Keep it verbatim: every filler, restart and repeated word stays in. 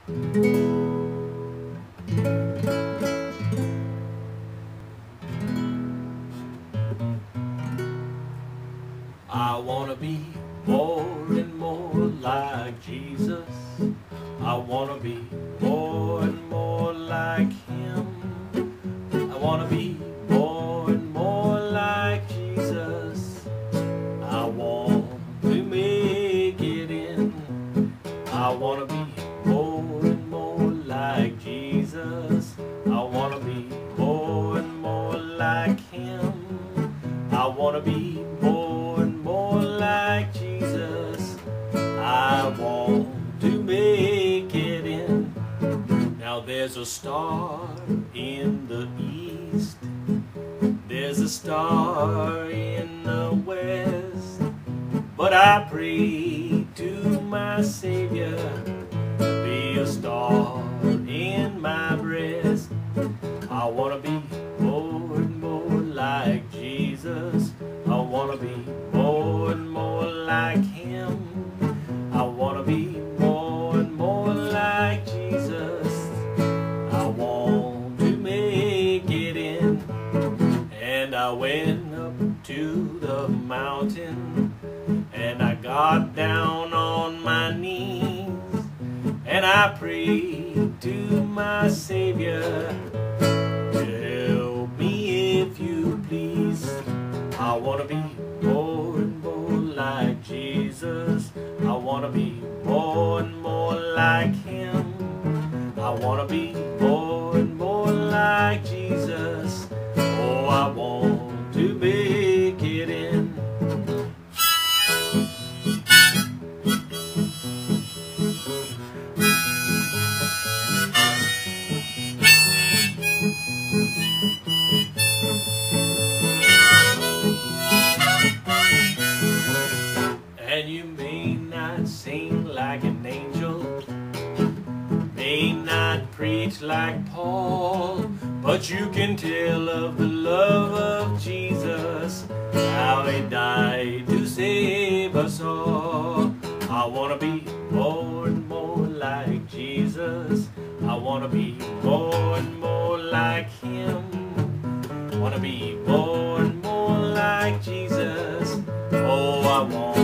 I wanna be more and more like Jesus. I wanna be more and more like Him. I wanna be more and more like Jesus. I want to make it in. I wanna be more and more like Jesus. I wanna be more and more like Him. I wanna be more and more like Jesus. I want to make it in. Now there's a star in the east, there's a star in the west, but I pray to my Savior, be a star in my breast. I wanna be more and more like Jesus. I wanna be more and more like Him. I wanna be more and more like Jesus. I want to make it in. And I went up to the mountain, and I got down on my knees, and I prayed to my Savior, help me if you please. I wanna be more and more like Jesus. I wanna be more and more like Him. I wanna be more and more like Jesus. Oh, I want to make it in. And you may not sing like an angel, may not preach like Paul, but you can tell of the love of Jesus, how He died to save us all. I wanna be more and more like Jesus. I wanna be more and more like Him. Wanna be more and more like Jesus. Oh, I want